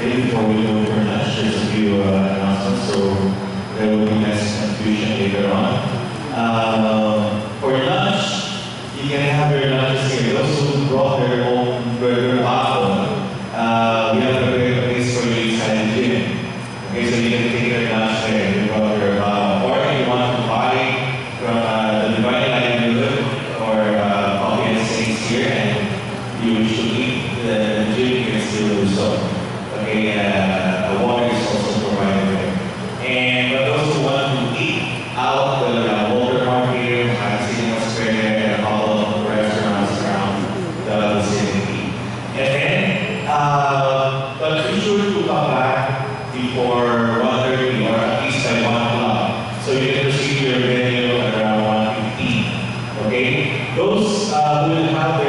already before we go for lunch. There's a few announcements, so there will be less confusion later on. For lunch, you can have your lunches here. Those who brought their own burger bottle, we have a place for you inside the gym. Okay, so you can take your lunch there. You brought your or if you want to buy from the Divine Livelihood or coffee and snacks here, and you wish to eat the gym, you can still do so. Okay, water is also provided there. And for those who want to eat out, the Walter Park here, Cinema Square there, and a couple of restaurants around the vicinity. And then, but be sure to come back before 1:30 or at least by 1 o'clock. So you can receive your venue around 1:15. Okay? Those who will have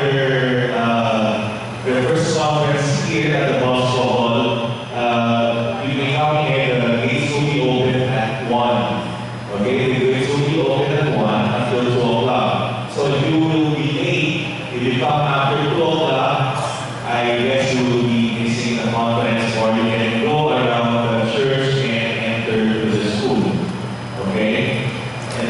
their first conference here at the Bosco Hall, you may come here. The gates will be open at 1. Okay? The gates will be open at 1 until 2 o'clock. So if you will be late, if you come after 2 o'clock, I guess you will be missing the conference, or you can go around the church and enter to the school. Okay? And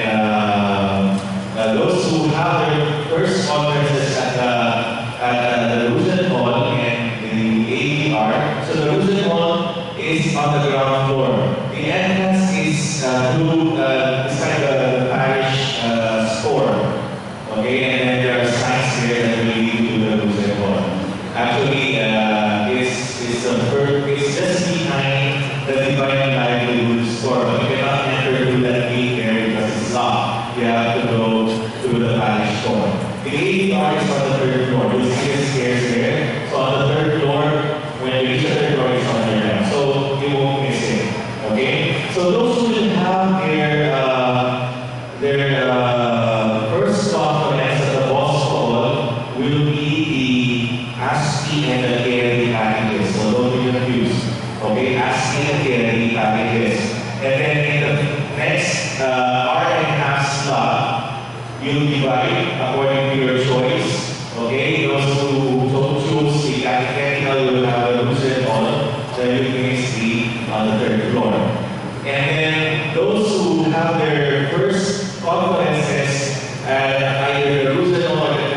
then those who have their first conferences at the Rosen Hall and the ADR, so the Rosen Hall is on the ground floor. The entrance is through this kind of the parish store. Okay? And then there are signs here that will lead you to the Rosen Hall. Actually, it's just behind the Divine Livelihood store. But you cannot enter through that gate there because it's locked. You have to go through the parish store. The ADR is on the 3rd floor. You'll see the stairs there. So on the 3rd floor, when you reach the 3rd floor, it's on your left. So you won't miss it. Okay? So those who will have their first conference at the Bosco Hall will be the ASCII and the KLD packages. So don't be confused. Okay? ASCII and KLD packages. And then in the next hour and a half slot, you'll divide according to your choice. Okay? Those who choose the catechetical, you will have the Rosen Hall. The Eucharisty on the 3rd floor. And then those who have their first conferences at either the Rosen Hall or the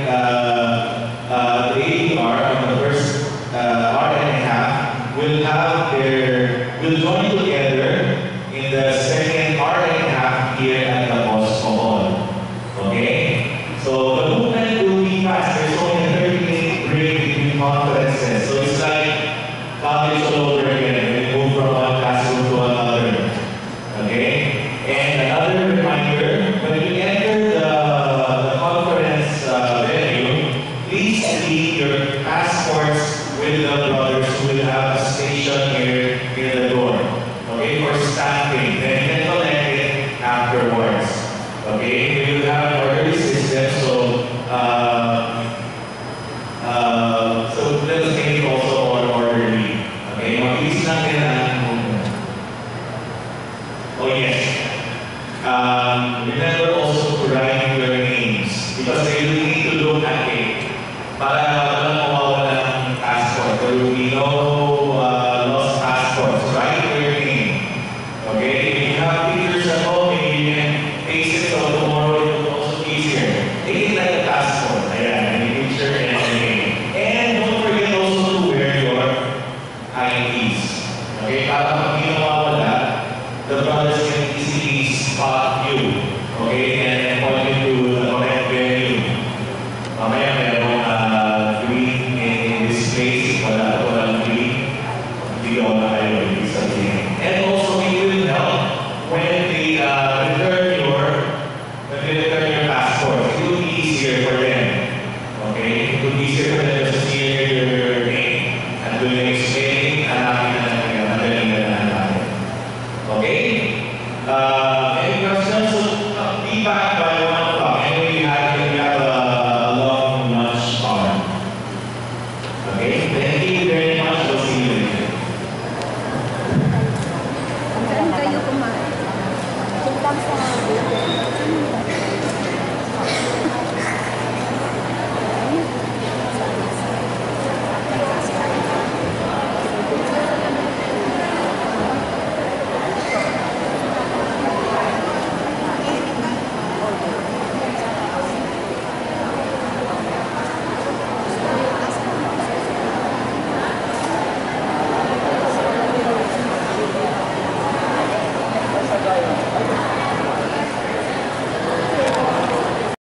ADR on the first hour and a half will join together in the second hour and a half here at the Bosco Hall. Okay? So the movement will be fast. There's only a 30-minute break between conferences. So it's like college all over again. We move from one classroom to another. Okay? And another reminder, when you enter the conference venue, please leave your passports with the brothers who will have a station here near the door. Okay? For stamping. Then you can collect it afterwards. Okay? We will have an orderly system, so let us make it also more orderly. Okay? Mabilis lang din ang movement. Oh yes. Remember also to write your names because they will need to look at it. Para walang mawawala ng passport. There will be no lost passports. Write your name. Okay? If you have pictures at home, maybe you can paste it so tomorrow it will also be easier. Take it like a passport. Ayan, any picture and your name. And don't forget also to wear your IDs. Okay? Para pag hindi mawawala, the brothers can easily spot you. Okay? And point you to the correct venue. Mamaya merong green in this place. Walang green. Hindi ako na kayo ibig sabihin. And also it will help when they return your passport. It will be easier for them. Okay? It will be easier for them to see your name. And do you explain? Hanapin na lang madaling na natin. Okay? Any questions? So, be back by 1 o'clock. Anyway, we have a long lunch hour. Okay? Thank you very